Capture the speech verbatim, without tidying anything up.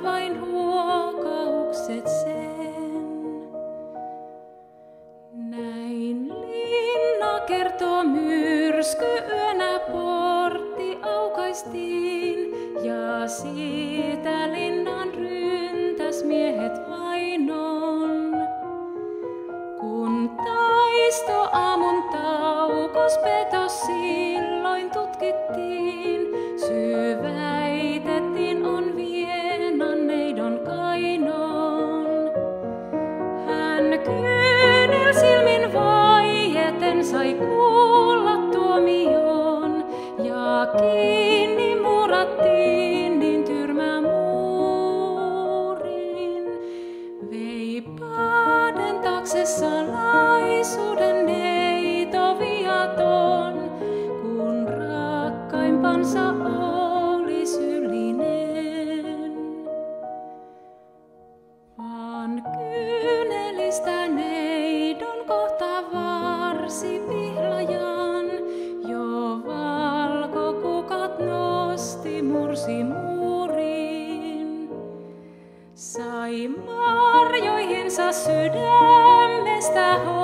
saivat vain huokaukset sen. Näin linna kertoo myrsky yönä portti aukaistiin, ja siitä linnan ryntäs miehet vainon. Kun taisto aamun taukos petos silloin tutkittiin, syy väitettiin on Vienan neidon Kainon. Hän kyynel silmin vaieten sai kuulla tuomion, ja kiinni murattiin niin tyrmä muurin. Vei paaden taakse salaisuuden neito viaton, kun rakkaimpansa oli sylinen. Vaan kyynelistä neidon kohta varsi pihlajan, jo valkokukat nosti mursi muurin. Sai marjoihinsa sydämestä